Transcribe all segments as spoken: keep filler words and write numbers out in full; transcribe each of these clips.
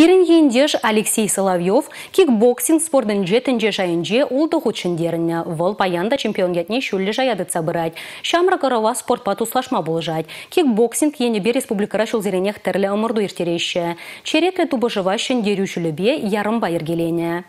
Пирин ендеш Алексей Соловьев кикбоксинг спортын жетінже жайынже улды худшындеріне. Вол паянда чемпион етне шүлі жаяды цабырать. Шамра карава спортпа туслашма болжать. Кикбоксинг ені бе республикара шулзеренех тірлі ымырду ертереші. Череклі тубыжыва шындерю шүлібе ярым байыргелене.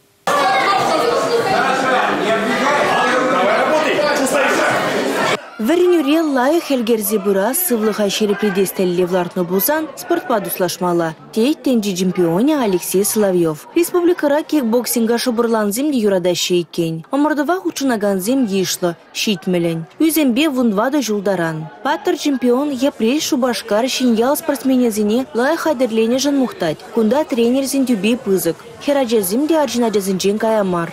Варенюре лайы хелгерзе бұра сывлыға шерепредестелі влартны болсан спортпа дуслашмала. Тейт тенджи чемпионе Алексей Соловьев. Республикара кикбоксинга шубырлан земде юрадащи екен. Омырдыва хучынаган земде ишлы, шитмелен. Үзембе вундвады жулдаран. Паттыр чемпион епрей шубашкар шинял спортсменезіне лайы хайдерлене жан мухтать. Кунда тренер зендюбей пызык. Хераджа земде арджинада зенджен каямар.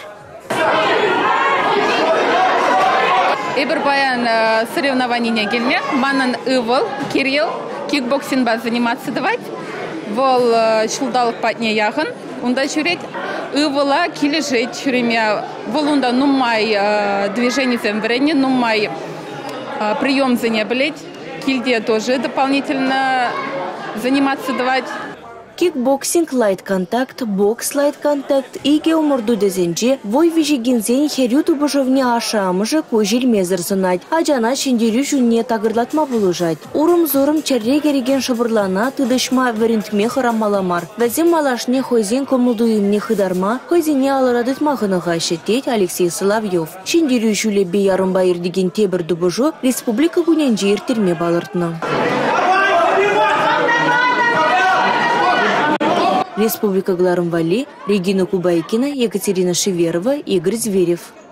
Эбір баян соревнования келмек, манын ывыл, Кирилл, кикбоксинг заниматься давать. Вол шулдалық патне яғын. Унда жүрет ывыла кележет жүреме. Вол унда нумай движение земврене, нумай прием за не блеть. Кильде тоже дополнительно заниматься давать. Кикбоксинг лайт контакт, бокс лайт контакт и геоморду дезенже вой вижегензен херюту божовне ашамыжы көжел мезір зынать, а жана шендерю жүнне тагырлатма болужать. Урым-зурым чарре кереген шыбырлана тыдышма варентме хырамаламар. Вәзем малашне хойзен комылдуымне хыдарма, хойзене алырадытма ғыныға шеттет Алексей Соловьев. Шендерю жүлебе ярым байыр деген тебір дубыжу республика күненже ертерме балыртны. Республика Гларымвали, Регина Кубайкина, Екатерина Шеверова, Игорь Зверев.